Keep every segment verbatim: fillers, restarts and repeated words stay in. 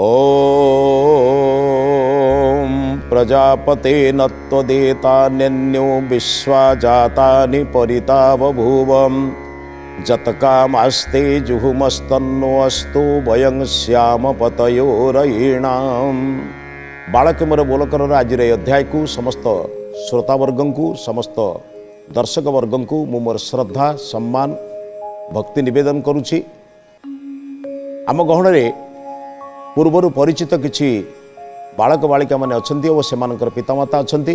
ओम प्रजापते नत्वदेतान्यो विश्वा जातानि परिता बभूवम् जतकामास्ते जुहुमस्तन्नो अस्तु वयं श्याम पतयोरयीणाम। बालक मोर बोलकर आज अध्याय को समस्त श्रोतावर्ग को समस्त दर्शक वर्ग को मु मोर श्रद्धा सम्मान भक्ति निवेदन करुछि। आम गहन पूर्वर परिचित किछि बालक बालिका माने अछंती और सेमानकर पितामाता अछंती।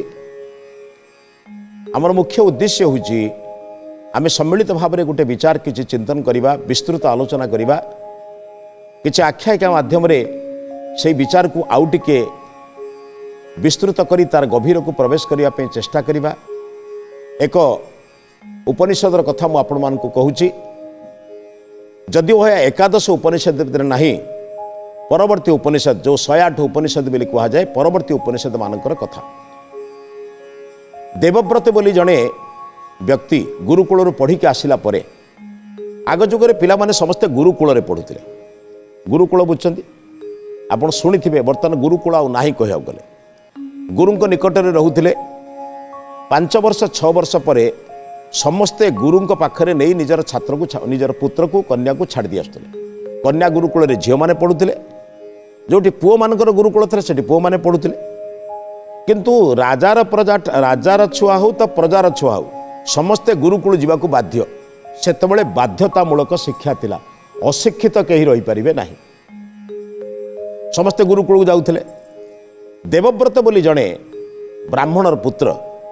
आमर मुख्य उद्देश्य होछि आमे सम्मिलित भाव में गोटे विचार किछि चिंतन करिबा, विस्तृत आलोचना करिबा, किछि आख्यायिका माध्यम रे से विचार को आउ टिके विस्तृत करी तार गभीर को प्रवेश करिया पे चेष्टा करिबा। एक उपनिषदर कथा मु आपण मान को कहूछि। जदि वह एकादश उपनिषद नहीं, परवर्ती उपनिषद जो शहे आठ उपनिषद बोली कहा जाए, परवर्ती उपनिषद मानकर कथा। देवव्रत बोली जड़े व्यक्ति गुरुकूल पढ़ी आसला परे, आग जुगे पिला माने समस्ते गुरुकूल पढ़ुते। गुरुकूल बुझुंट आपड़ शुणी थे, बर्तमान गुरुकूल आउ ना कह गले गुरु निकट में रोते। पांच वर्ष छ वर्ष पर समस्ते गुरु पाखरे नहीं निजर छात्र को निजर पुत्र को कन्या को छाड़ दी आसुले। कन्या गुरुकूल झील मैंने पढ़ुते, जो पुओ मानकर गुरुकूल थे से पुओ मैंने पढ़ुते। किंतु राजार प्रजा राजार छुआ हो तो प्रजार छुआ हो समस्ते गुरुकूल जावाक बाध्य। सेतबेले बाध्यतामूलक शिक्षा थिला, अशिक्षित कहीं रही पारिबे नाही, समस्ते गुरुकूल जाउथिले। देवव्रत बोली जड़े ब्राह्मणर पुत्र,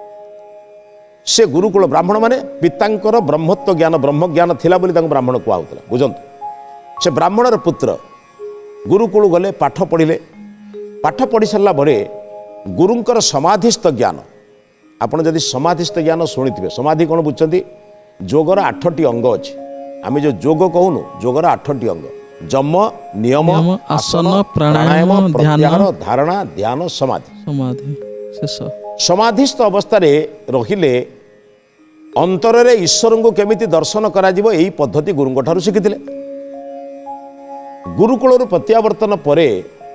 से गुरुकूल ब्राह्मण माने पितांकर ब्रह्मत्व ज्ञान ब्रह्म ज्ञान थिला बोली तांको ब्राह्मण कुआउतला। बुझंतु, से ब्राह्मणर पुत्र गुरुकूल गले, पाठ पढ़िले। पाठ पढ़ी सारा बड़े गुरुंकर समाधिस्थ ज्ञान, आपड़ जदि समाधिस्थ ज्ञान शुणी थे, समाधि कौन बुझे? जोगर आठटी अंग अच्छे। आम जो जोग कहूनु, जोगर आठटी अंग जम नियम आसन प्राणायाम प्रत्याहार धारणा ध्यान समाधि। समाधि शेष समाधिस्थ अवस्था रहिले अंतर रे ईश्वर को केमिति दर्शन करा जिवो, एई पद्धति गुरुंग ठारू शिखिथिले। गुरुकुल प्रत्यावर्तन परे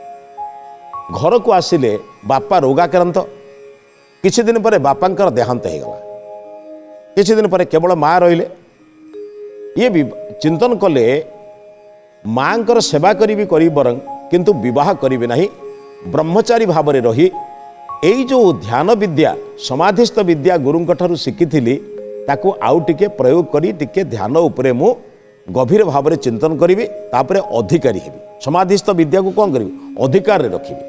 घर को आसिले बापा रोगाक्रांत। किछि दिन पर बापांकर देहांत हो गला। किछि दिन पर केवल माँ रहिले। ये भी चिंतन कले माँकर सेवा करी भी करी बरं, किंतु विवाह करिवे नाही। ब्रह्मचारी भाव में रही एई जो ध्यान विद्या समाधिस्थ विद्या गुरुंक ठारू शिखिथिली, ताकू आउ टिके प्रयोग करी टिके ध्यान उपरे मु गभीर भाव में चिंतन करी, तापरे अधिकारी हेबी। समाधिस्थ विद्या को कौन करी? अधिकार रे रखिबी।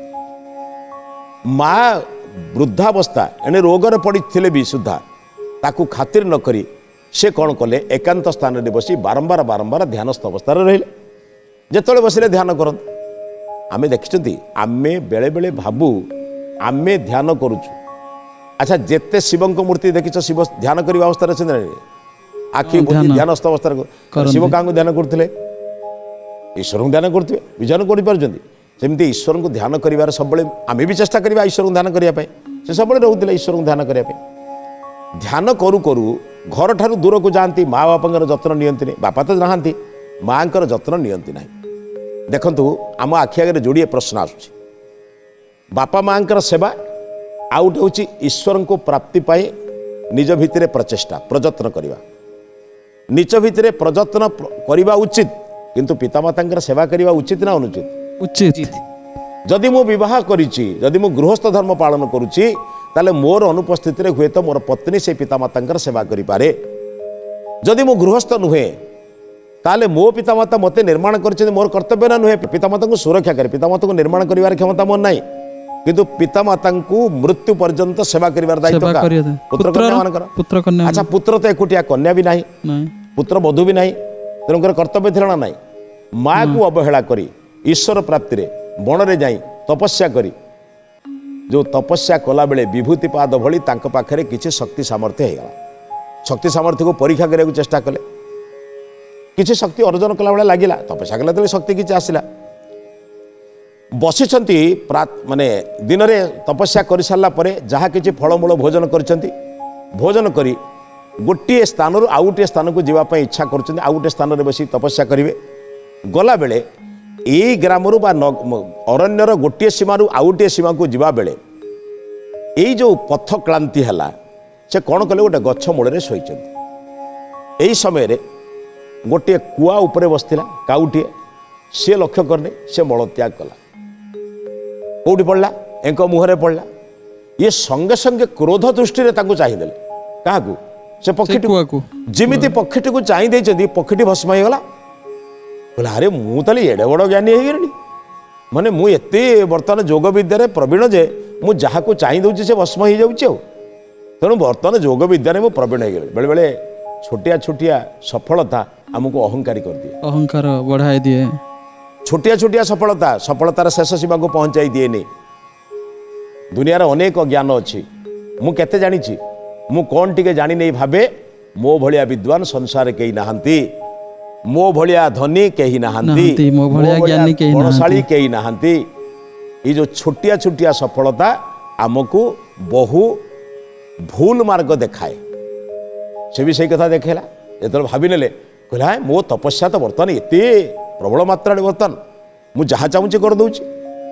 माँ वृद्धावस्था एने रोगर पड़ी भी सुधा ताकू खातिर न करी से कौन कले, एकांत स्थान में बसी बारंबार बारंबार ध्यानस्थ अवस्था रहिले। जेतले बसिले ध्यान करत आमे देखिछंती, आमे बेले बेले भाबू आमे ध्यान करूछु। अच्छा, जेते शिवंक मूर्ति देखिछ, शिव ध्यान करिवा अवस्था रे छन, आखि बुझी ध्यानस्थ अवस्था शिव कांगो ध्यान करथिले? ईश्वर को ध्यान करथिबे, विजन करि पारजंती। सेमती ईश्वर को ध्यान करिवार सबले आमे भी चेष्टा करिवा ईश्वर को ध्यान करिया पे। से सबले रहउथिले ईश्वर को ध्यान करिया पे। ध्यान करू करू घर ठारू दूर को जाती, माँ बापांकर जत्न नियंती नहीं। बापा तो नहांती, माँकर जत्न नियंती नहीं। देखंतु आम आखि आगे जोड़िए प्रश्न आसुछि। बापा माँकर सेवा आउट होछि ईश्वर को प्राप्ति पाई निज भितरे प्रचेष्टा प्रयत्न करिवा। निज भितरे प्रयत्न करिवा उचित, किंतु पितामातांकर सेवा करिवा उचित ना अनुचित? उचित। जदि मु विवाह करिछि, जदि मु गृहस्थ धर्म पालन करुछि, ताले मोर अनुपस्थिति रे हुए तो मोर पत्नी से पितामातांकर सेवा करि पारे। जदि मु गृहस्थ नुहे, ताले मो पितामाता मते निर्माण करिछि, मोर कर्तव्य ना नुहे पितामाता को सुरक्षा करे। पितामाता को निर्माण करिवार क्षमता मोर नाही, किंतु पितामाता को मृत्यु पर्यंत सेवा करिवार दायित्व का पुत्र कन्या मानकर। पुत्र कन्या, अच्छा, पुत्र तो एकुटिया, कन्या भी नाही, पुत्र बधू भी नाही, तेणुकर कर्तव्य थिला ना नाही। माँ को अवहेला करी ईश्वर प्राप्ति रे बण रे जाई तपस्या करी, जो तपस्या कला बेले विभूति पाद भली तांक पाखरे किछि शक्ति सामर्थ्य हो गला। शक्ति सामर्थ्य को परीक्षा करिया को चेष्टा कले, किछि शक्ति अर्जन कला बेले लागिला। तपस्या कला तले शक्ति किछि आसिला। बसिछंती माने दिन रे तपस्या कर सारा पर जहाँ किछि फलमूल भोजन करिछंती, भोजन करी गोटे स्थान रु आउ गोटे स्थान को जीवाई इच्छा कर, आउ गोटे स्थान में बस तपस्या करेंगे। गला बेले यही ग्रामरू बा अरण्यर गोटे सीमारू आउ गोटे सीमा को जीवा बेले यही जो पथ क्लांति है से कौन कले गोटे गछ मूल शोचती यही समय गोटे कुआ उपरे बसला काउटे सी लक्ष्य करने से मलत्याग कला कौटी पड़ला एंक मुहरे पड़ला ये संगे संगे क्रोध दृष्टि चाहिए क्या से पक्षी जमीती पक्षी को चाहिए पक्षी भस्म होगला बोला अरे मुझे एडे बड़ ज्ञानी हो गली माने मुझे बर्तमान जोग विद्या प्रवीण जे मुझे जहाँ को चाहिए से भस्म हो जाऊँ तेणु बर्तमान जोग विद्या मुझे प्रवीण हो गली बेले बेले छोटिया छोटिया सफलता आमको अहंकारी कर दिए अहंकार बढ़ाई दिए छोटिया छोटिया सफलता सफलतार शेष सीमा को पहुँचाई दिए नहीं दुनियार अनेक ज्ञान अच्छी मु केते जानी मु कौन टिके जानी नहीं भावे मो भलिया विद्वान संसार कहीं नहांती मो भलिया धनी कहीं नहांती मो भलिया ज्ञानी कहीं गुणशाली कहीं नहांती ये जो छोटिया छोटिया सफलता आमको बहु भूल मार्ग देखाए से भी सही कथा देखेला जो भावी ने कहला मो तपस्या तो बर्तमान एत प्रबल मात्रा बर्तमान मुझे जहाँ चाहूँगी करदे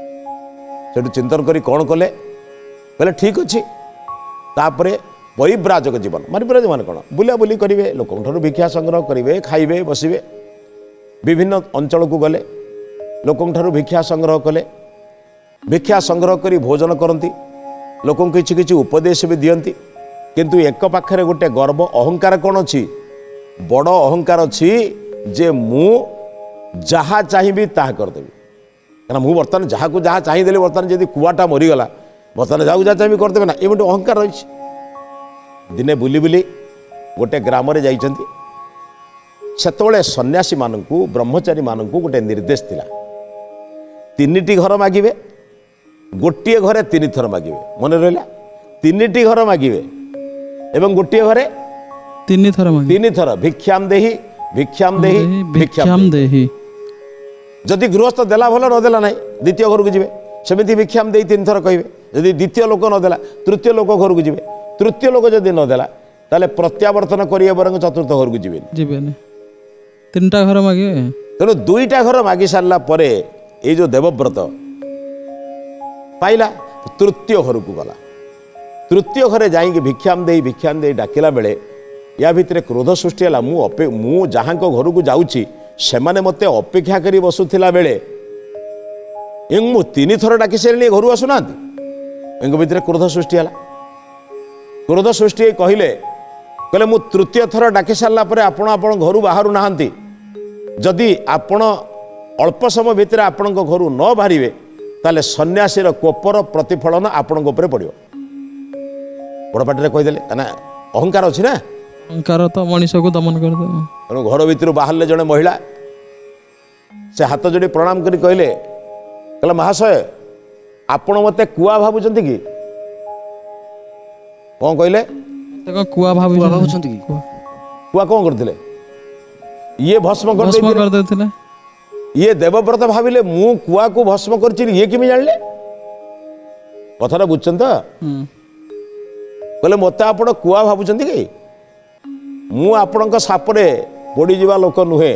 से चिंतन करी कौन कले कहले ठीक अच्छे तापरे परिव्राजक जीवन परिव्राजक मान कौन बुला बुली करेंगे लोक भिक्षा संग्रह करेंगे खाइबे बसबे विभिन्न अंचल को गले लोक भिक्षा संग्रह कले भिक्षा संग्रह करी भोजन करती लोक किसी किसी उपदेश भी दियंती किंतु एक पाखरे गोटे गर्व अहंकार कौन अच्छी बड़ अहंकार अच्छी जे मु जहाँ चाहिए ताहा करदेवी कहना मुझे बर्तमान जहाँ को जहाँ चाहिए बर्तमान जब कुआटा मरीगला बर्तमान जाऊ जहाँ चाहिए करदेवे ना ये गोटे अहंकार रही दिने बुली बुली गोटे ग्राम जाइछंती सेतबेले सन्यासी मानू ब्रह्मचारी मानू गोटे निर्देश थिला तीनिटी घर मागिबे गोटे घरे तीन थर मागिबे मन रहा तीनिटी घर मागिबे एवं गोटे घरे तीन थर तीन थर भिक्षाम देही भिक्षाम देही भिक्षाम देही जदि गृहस्थ देला भल नदेला ना द्वितीय घर को जी सेमती भिक्षाम दे तीन थर कहे जदि द्वितीय लोक नदेला तृतीय लोक घर को जी तृतीय लोक जदि नदेला ताले प्रत्यावर्तन करिए बरं चतुर्थ घर को जीवे जीवेनि तीनटा घर मागे तेणु दुईटा घर मागी सारा पर ये जो देवव्रत पाइला तृतीय घर को गला तृतीय घरे जाइए भिक्षाम दे भिक्षाम दे डाकिला बेले या भितर क्रोध सृष्टि है मु अपे मु जहाँ घर को जाऊँगी से मते अपेक्षा करी बसुला बेले मु तीन थर डाकी सारे घर आसुना भितर क्रोध सृष्टि है क्रोध सृष्टि कहले कहले मु तृतीय थर डाकी सारा पर आपण आपण घर बाहर नहांती जदि आपण अल्प समय भितर आपण घर न बाहर ताले सन्यासीर कोपर प्रतिफलन आपण पड़ो बड़पाटे कहीदेले ना अहंकार अच्छी ना अहंकार तो मनीष को दमन कर तेणु घर भितर बाहर जड़े महिला से हाथ जोड़ी प्रणाम करी कहले कहले महाशय आपण मते कुआ भावुं कि कौन कहले कुआ भावुं कि कुआ कौन करथिले ये भस्म कर भस्म कर देथिले ये देवव्रत भाविले मु कुआ को भस्म करछि ये किमि जानले कथाटा बुझछन त कहले मते आपण कुआ भावुं कि मु आपण सापरे पड़ी जीवा लोक नुहे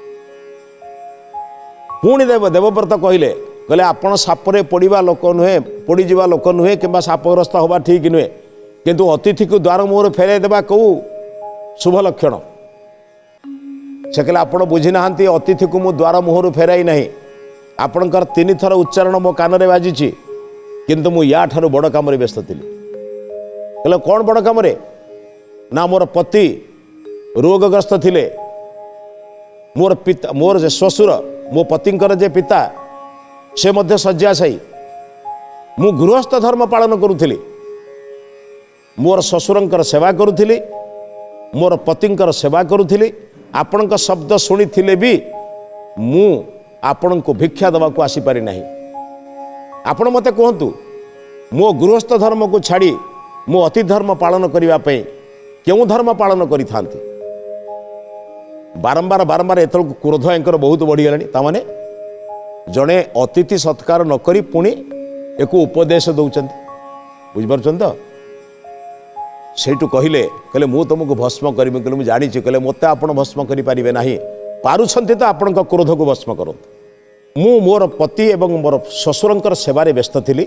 पुणी देव देवव्रत कहले कहले आपण सापरे पड़ा लोक नुहे पड़ी जीवा लोक नुहे कि सापग्रस्त हवा ठीक नुहे किंतु अतिथि को द्वार मुहर फेर देवा कौ शुभ लक्षण से कहले आपण बुझी ना अतिथि को मु द्वार मुहर फेराई नहीं आपणकर तीन थर उच्चारण मो कान रे बाजी किंतु मु या ठारू बड़ काम व्यस्त थी कहले कौन बड़ काम ना मोर पति रोगग्रस्त थिले मोर पिता मोर जे श्वशुर मो पतिंकर जे पिता से मध्य शय्याशायी मु गृहस्थ धर्म पालन करुथिली मोर श्वशुरंकर सेवा करुथिली मोर पतिंकर सेवा करुथिली आपणक शब्द शुणी थिले भी मु आपण को भिक्षा दवा को आसी पारि नाही आपण मते कहतु मो गृहस्थ धर्म को छाड़ी मो अति धर्म पालन करने क्यों धर्म पालन करी थांती बारंबार बारंबार एत क्रोध एंकर बहुत बढ़ीगलानी ताने जड़े अतिथि सत्कार नक पुणी एक उपदेश दौरान बुझिपार तो सेठू कहले कहले मु तुमको भस्म करी कहले मुझे जानी कहले मत आप भस्म करें ना पारुछंती तो आपण क्रोध को भस्म करूँ मु मोर पति एवं मोर ससुरंकर सेवारे व्यस्त थिली।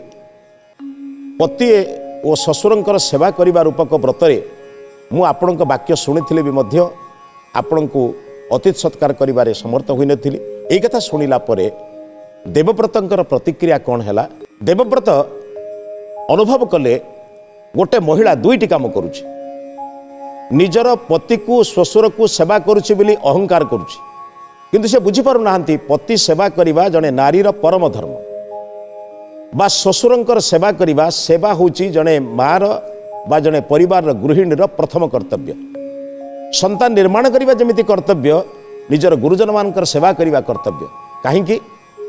पति ओ ससुरंकर सेवा करिबा रूपक व्रतरे मु आपणक वाक्य शुणिथिले भी मध्य आपणको अतिथि सत्कार करिबारे समर्थ होई नथिली। एई कथा शुणिला परे देवव्रतंकर प्रतिक्रिया कौन हैला? देवव्रत अनुभव कले गोटे महिला दुईटी काम करुछि, निजर पति को श्वशुर को सेवा करुछि बोली अहंकार करुछि, किंतु से बुझी पारु नाहंती पति सेवा करिबा जने नारीर परम धर्म बा श्वशुरंकर सेवा करिबा सेवा होछि जने मार बा जने परिवार गृहिणीर प्रथम कर्तव्य। संतान निर्माण करिबा जेमिति कर्तव्य निजर गुरुजन मानकर सेवा करिबा कर्तव्य। काहेकि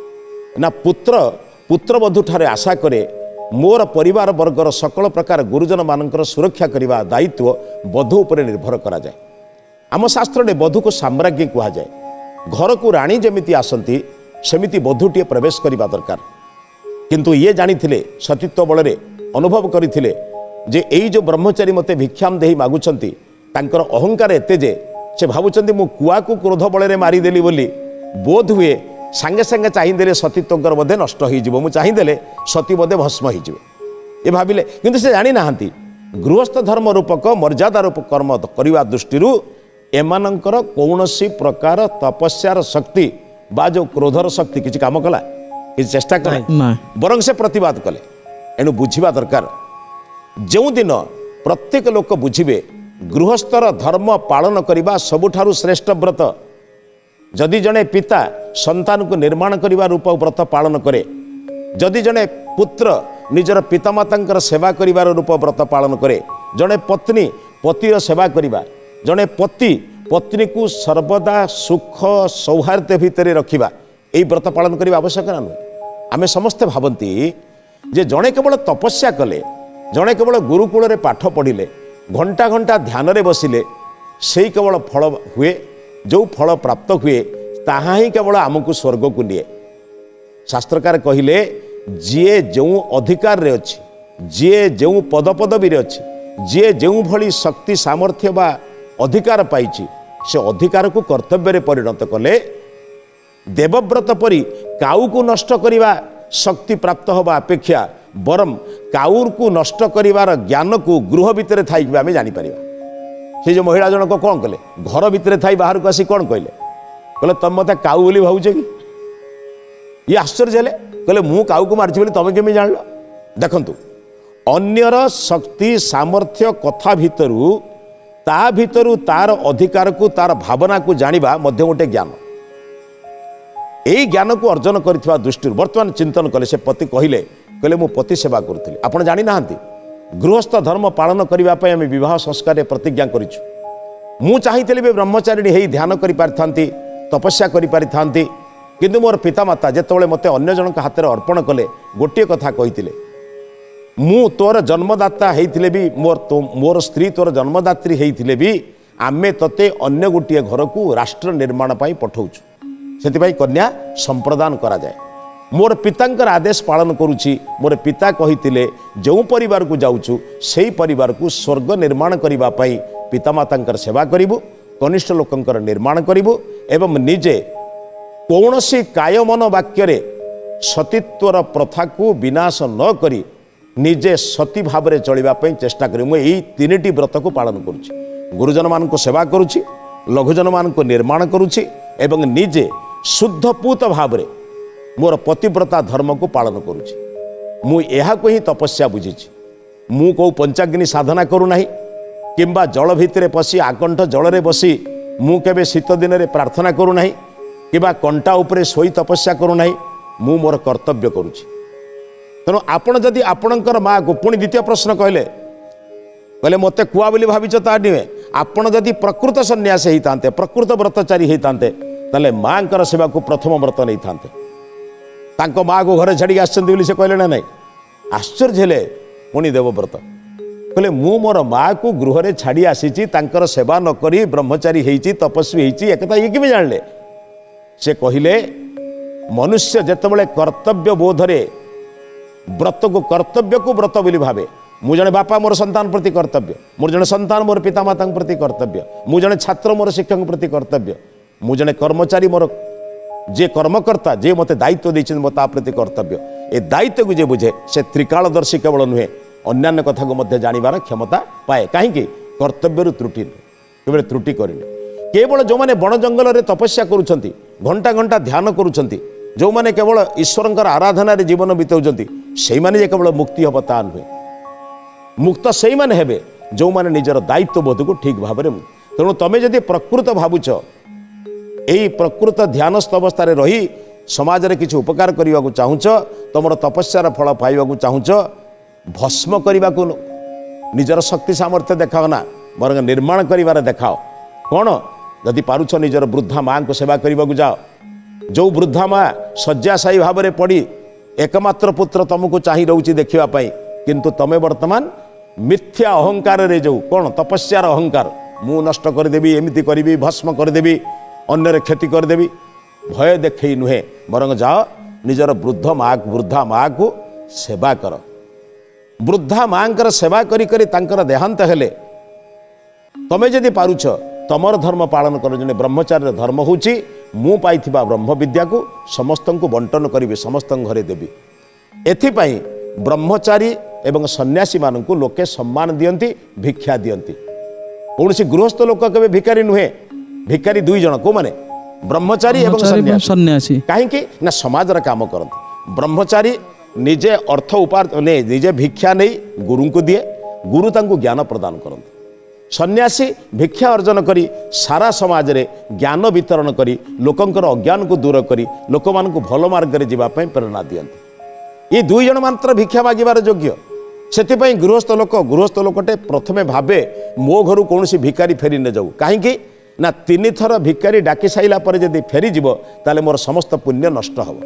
ना पुत्र पुत्रवधू ठारे आशा करे मोर परिवार वर्गर सकल प्रकार गुरुजन मानकर सुरक्षा करिबा दायित्व वधू उपरे निर्भर करा जाए। आम शास्त्र ने वधू को साम्राज्ञी कहा जाए। घर को राणी जेमिति आसंती सेमिति वधूटीए प्रवेश करिबा दरकार। किंतु ये जानिथिले सतीत्व बलरे अनुभव करिथिले जे एई जो ब्रह्मचारी मते भिक्षाम देही मागुछंती तांकर अहंकार एते जे से भावुचंती मु कुआ को क्रोध बलरे मारी देली बोली बोध हुए सांगे सांगे चाहिदेले सतीत्वकर बोधे नष्ट हो मु चाहिदेले सती बोधे भस्म हो ये भाविले। किंतु से जानी नाहांती गृहस्थ धर्म रूपक मर्यादा रूप कर्म करने दृष्टि एमानंकर कौनसी प्रकार तपस्यार शक्ति बा जो क्रोधर शक्ति किसी काम कला कि चेष्टा कले बरं से प्रतिवाद कले। एणु बुझिबा दरकार जो दिन प्रत्येक लोक बुझिबे गृहस्थर धर्म पालन करने सबुठारु श्रेष्ठ व्रत। जदि जने पिता संतान को निर्माण करने रूप व्रत पालन करे, जदि जने पुत्र निजर पितामाता सेवा करिवार रूप व्रत पालन करे, जने पत्नी पतिर सेवा करिबा, जने पति पत्नी को सर्वदा सुख सौहार्द भितर रखिबा एई व्रत पालन करने आवश्यक ना नुहे। आमे समस्ते भावंती जे जने केवल तपस्या कले, जने केवल गुरुकुल रे पाठ पढ़िले, घंटा घंटा ध्यान रे बसिले सेई केवल फल हुए, जो फल प्राप्त हुए ताहा ही केवल आमको स्वर्ग को निए। शास्त्रकार कहिले जीए जो अधिकार रे अछि, जीए जो पदपदवी रे अछि, जीए जो भली शक्ति सामर्थ्य बा अधिकार पाइछि से अधिकार को कर्तव्य रे परिणत कले देवव्रत परी काऊ को नष्ट करिवा शक्ति प्राप्त होबा अपेक्षा बरम काऊर को नष्ट करिवार ज्ञान को गृह भितर थाई आमे जानि परिबा। से जो महिला जनक कौन कले घर भितर थाई बाहर को आसी कौन कहले कहले तुम मत काऊ बोली भावुछ कि ये आश्चर्य हेले कहले मु काऊ को मारछि बोली तमे केमि जानलो। देखंतु अन्यर शक्ति सामर्थ्य कथा भितरु ता भितरु तार अधिकार को तार भावना को जानिबा मध्य गोटे ज्ञान। यही ज्ञान को अर्जन करथिबा दृष्टि वर्तमान चिंतन कले से पति कहले कहले मु पति सेवा करुथिली। आपण जानि नाहंती गृहस्थ धर्म पालन करिबा पय हम विवाह संस्कार प्रतिज्ञा करिछु। मु चाहिथिले बे ब्रह्मचारिणी हेई ध्यान करि पारथांती, तपस्या करि पारथांती, किंतु मोर पितामाता जेतेबेले मते अन्य जनक हाथ रे अर्पण कले गोटे कथा कहिथिले मु तोर जन्मदाता हेइथिले भी मोर तो मोर स्त्री तोर जन्मदात्री हेइथिले भी आमे तते अन्य गोटे घर को राष्ट्र निर्माण पई पठौछु, सेति कन्या संप्रदान करा जाए। मोर पितांकर आदेश पालन करुछि। मोर पिता कहिथिले जो परिवार को जाउछु सेई परिवार को स्वर्ग निर्माण करिबा पई पितामातांकर सेवा करिबु, कनिष्ठ लोकंकर निर्माण करिबु एवं निजे कौनसी कायमन वाक्य रे सतीत्वर प्रथा को विनाश न करी निजे सती भाव में चलिबा पई चेष्टा करी। मु एई तीनिटी व्रत को पालन करुछि। गुरुजन मान को सेवा करुछि, लघुजन मान को निर्माण करुछि एवं निजे शुद्ध पूत भाव में मोर पतिव्रता धर्म को पालन करुछि। मु एहा को ही तपस्या बुझिछि। मु को पंचाग्नि साधना करू नाही किंबा जल भितरे पसी आकंठ जल रे बसी मु केबे शीत दिन रे प्रार्थना करू नाही किबा कंटा उपरे सोई तपस्या करू नाही। मु मोर कर्तव्य करुछि। तेणु आपण जदि आपणकर माँ को पुणी द्वितीय प्रश्न कहले कहले मते कुआ बोली भाविच ता नुहे। आपण जदि प्रकृत सन्यास होइतांते, प्रकृत व्रतचारी होइतांते ताले माँकर सेवा को प्रथम व्रत नहीं थांते। तांको माँ को घरे छाड़ी आसचंती बोली से कहले ना नहीं। आश्चर्य हेले पुणी देवव्रत कहले मु मोर माँ को गृह रे छाड़ी आसीची, तांकर सेवा न करी ब्रह्मचारी हेइची, तपस्वी हेइची, एकता ये किबे जानले। से कहिले मनुष्य जेतेबेले कर्तव्य बोधरे व्रत को कर्तव्य को व्रत बोली भावे। मु जने बापा मोर संतान प्रति कर्तव्य, मोर जने संतान मोर पितामाता प्रति कर्तव्य, मु जने छात्र मोर शिक्षक प्रति कर्तव्य, मु जने कर्मचारी मोर जे कर्मकर्ता जे मते दायित्व देछन मता प्रति कर्तव्य ए दायित्व को जे बुझे से त्रिकालदर्शी केवल नुहे अन्यान्य कथा को मध्य जानिबार क्षमता पाए कहीं कर्तव्य त्रुटि केवल त्रुटि करें केवल जो मैंने बण जंगल में तपस्या करुछंती घंटा घंटा ध्यान करुछंती जो मैंने केवल ईश्वर आराधना जीवन बिताउछंती से माने केवल मुक्ति हम ता नुहे मुक्त से माने हेबे जो मैंने निजर दायित्व बोध को ठीक भाव में तेणु तुम जदि प्रकृत भावुच यही प्रकृत ध्यानस्थ अवस्था रही समाज रे किसी उपकार करने को चाहूच तुम तपस्यार फल पाइबा चाहूच भस्म करने को निजर शक्ति सामर्थ्य देखाओ ना बर निर्माण कर देखाओ कौन जदि पारुछ निजर वृद्धा माँ को सेवा करने को जाओ जो वृद्धा माँ शଯ୍याशायी भाव में पड़ी एकमात्र पुत्र तुमको चाह रोचे देखापी किंतु तुम्हें वर्तमान मिथ्या अहंकार रे जो कौन तपस्यार अहंकार मु नष्ट करदेवी एमती करी भस्म करदेवी अन्यर क्षति करदेवी भय देखे नुहे बरंग जाओ निजर वृद्ध माँ वृद्धा माँ को सेवा कर वृद्धा माँ सेवा करी करी तांकर देहांत हेले तमें जदि पारुछ तमर धर्म पालन कर जने ब्रह्मचार्य धर्म होची मु पाइथिबा ब्रह्म विद्या को समस्त को बंटन करी समस्त घरे देवी एथिपाई ब्रह्मचारी एवं सन्यासी मान को लोके सम्मान दियंती भिक्षा दियंती कौन सी गृहस्थ लोक के भिकारी नुहे भिकारी दुई जन को माने ब्रह्मचारी एवं सन्यासी कहीं ना समाज काम करते ब्रह्मचारी निजे अर्थ उपार्जन ने निजे भिक्षा नहीं गुरु को दिए गुरु तांको ज्ञान प्रदान करते सन्यासी भिक्षा अर्जन करी सारा समाज रे ज्ञान वितरण करी लोकंकर अज्ञान को दूर करी लोक मान को भल मार्ग रे जीवा पई प्रेरणा दियंती ये दुई जन मात्र भिक्षा मागिबार योग्य सेतिपई गृहस्थ लोक गृहस्थ लोकटे प्रथमे भाबे मो घर कौन भिकारी फेरी न जाऊ कहीं ना तीन थर भिकारी डाकी साइला पर जदि फेरी जीव ताले मोर समस्त पुण्य नष्ट हम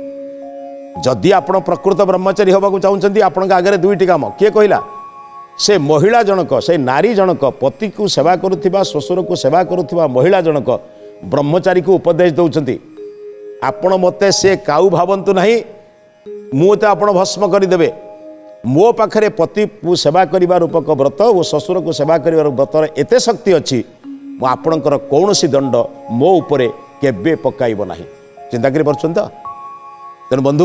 जदि आपण प्रकृत ब्रह्मचारी होबाकू चाहूँगी आपण आगे दुईटी काम किए कहला से महिला जनक से नारी जनक पति को सेवा करुवा श्वशुर को सेवा करुवा महिला जनक ब्रह्मचारी को उपदेश दौरान आपण मते से काऊ भावंतु नहीं मुझे आपण भस्म करदे मो पाखे पति को सेवा करने रूपक व्रत और श्वशुर को सेवा कर व्रत एत शक्ति अच्छी मु आपणकर कौन सी दंड मो उपरे केबे पकाइब नाही चिंता करि परछन तो तेणु बंधु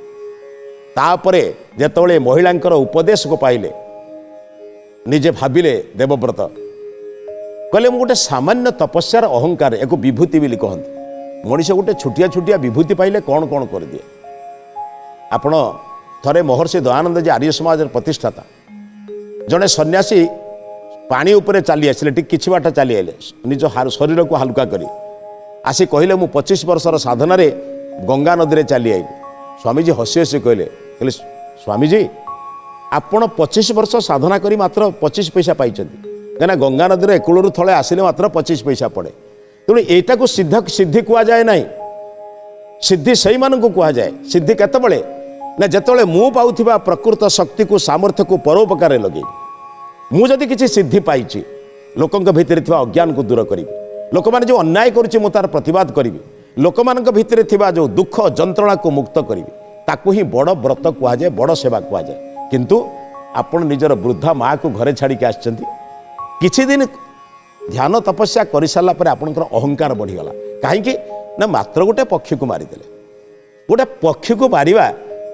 तापरे जेतबळे महिलांकर उपदेश को पाइले निजे भाविले देवव्रत कहले मु गोटे सामान्य तपस्यार अहंकार एक विभूति बोली कहते मनीष गोटे छुटिया छुटिया विभूति पाइले कौन कौन कर दिए आपण थरे महर्षि दयानंद जी आर्य समाज प्रतिष्ठाता जड़े सन्यासी पानी उपरे चली आसिले किछि बाट चली आइले निज शरीर को हल्का करी आसी कहले मु पच्चीस वर्षर साधना रे गंगा नदी रे चली आइली स्वामीजी हसी हसी कहले कहले स्वामीजी आपण पच्चीस वर्ष साधना करी मात्र पच्चीस पैसा पाइछन्ति कना गंगा नदी रे एकूलरू थले आसिले मात्र पच्चीस पैसा पड़े तेणु एटा को सिद्ध सिद्धि कुआ जाए नहीं सिद्धि सही मान को कुआ जाए सिद्धि केतबळे ना जेतबळे मु पाउथिबा प्रकृत शक्ति को सामर्थ्य को परोपकार लगे मु जदि किसी सिद्धि पाइछि लोकंक भितरे थिबा अज्ञान को दूर करी लोक माने जो अन्याय करुछि मु तार प्रतिवाद करी लोक मानक भितरे थिबा जो दुख जंत्रणा को मुक्त करी ताकू ही बड़ व्रत कुआ जाए बड़ सेवा कुआ जाए किंतु आपण निजर वृद्धा माँ को घरे छाड़ी के आछंती किछि दिन ध्यान तपस्या कर सारा पर आपणकर अहंकार बढ़ीगला कहीं ना मात्र गोटे पक्षी को मारिदेले गोटे पक्षी को मारिबा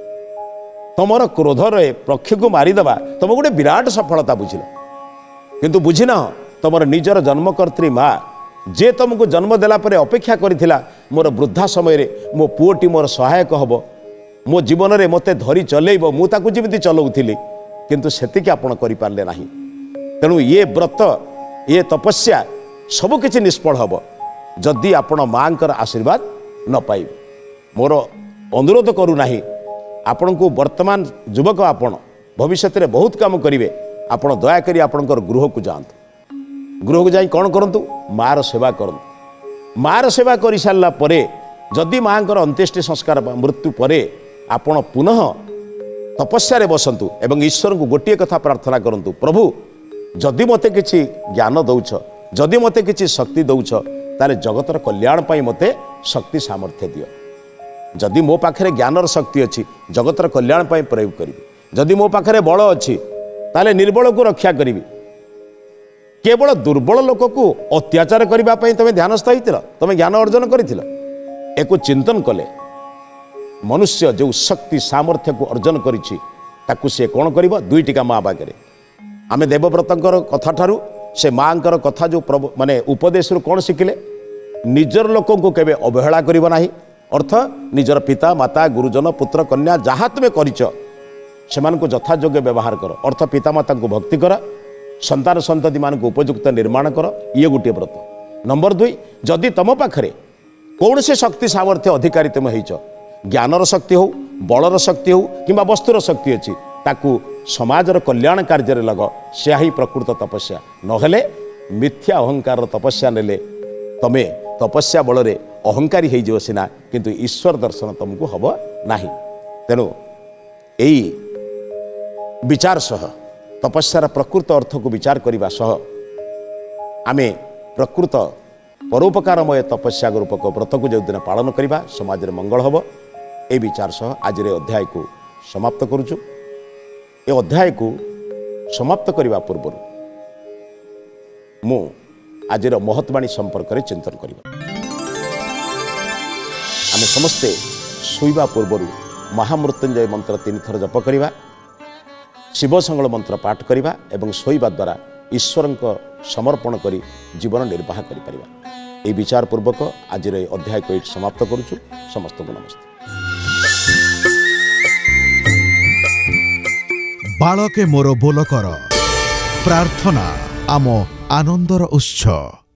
तुमर क्रोध रे पक्षी को मारिदेवा तुम गोटे विराट सफलता बुझिल किंतु बुझिना तुमर निजर जन्मकर्त्री माँ जे तुमको जन्म देला परे अपेक्षा करिथिला मोर वृद्धा समय रे मो पुओटी मोर सहायक हबो मो जीवन रे मते धरी चलेइब मु ताकू जेमिति चलाउथिली किंतु सेतिके आपण करि पारले नाही तेणु ये व्रत ये तपस्या सब किछि निष्फल हबो जदि आपण मांकर आशीर्वाद न पाइबे मोर अनुरोध करू नाही आपण को वर्तमान युवक आपण भविष्य रे बहुत काम करिवे आपण दया करी आपणकर गृह को जांतु गृह को जाई कौन करंतु मार सेवा करंतु मार सेवा करि सारला परे जदि मांकर अंत्येष्टि संस्कार मृत्यु परे आपण पुनः तपस्या रे बसंतु एवं ईश्वर को गोटे कथा प्रार्थना करंतु प्रभु जदि मते किछि ज्ञान दौछ जदि मते किछि शक्ति दौछ ताले जगतर कल्याण पाई मते शक्ति सामर्थ्य दियो जदि मो पाखरे ज्ञानर शक्ति अच्छी जगतर कल्याण पाई प्रयोग करी जदि मो पाखरे बल अच्छी ताले निर्बल को रक्षा करी केवल दुर्बल लोक को अत्याचार करने तुम ध्यानस्थ होइतिल तुम ज्ञान अर्जन करिथिल एक चिंतन कले मनुष्य जो शक्ति सामर्थ्य को अर्जन करिछि ताकु से कौन कर दुई टिका माँ बागे आम देवव्रतर कथा ठारू से माँ कथा जो माने उपदेश कौन शिखिले निजर लोक को केवे अवहेला करिबो नाही अर्थ निजर पिता माता गुरुजन पुत्र कन्या जहाँ तुम्हें करिच सेमानकु यथायोग्य व्यवहार कर अर्थ पिता माता को भक्ति कर संतान संतति मान उपयुक्त निर्माण कर ये गोटे व्रत। नंबर दुई जदि तुम पाखरे कौन से शक्ति सामर्थ्य अधिकारी तुम होइच ज्ञानर शक्ति हो बलर शक्ति हो किंबा वस्तुर शक्ति अच्छी ताकू समाजर कल्याण कार्य लग से ही प्रकृत तपस्या नहेले मिथ्या अहंकार तपस्या नेले तमे तपस्या बल अहंकारी हो सीना किंतु ईश्वर दर्शन तुमको हम ना। तेणु यही विचार सह तपस्यार प्रकृत अर्थ को विचार करने सह आमे प्रकृत परोपकारमय तपस्या रूपक व्रत को जो दिन पालन करवा समाज में मंगल हम ए विचार सह आज अध्याय को समाप्त करुचु। ए अध्याय को समाप्त करने पूर्व मु आज महत्वाणी संपर्क में चिंतन करवा। आम समस्ते शोवा पूर्व महामृत्युंजय मंत्र तीन थर जप करवा शिव संगल मंत्र पाठ करवा एवं शोवा द्वारा ईश्वर समर्पण करी जीवन निर्वाह करें विचार पूर्वक आज अध्याय को समाप्त करुचु। समस्त को नमस्ते। बालके मोर बोलकर प्रार्थना आम आनंदर उत्स।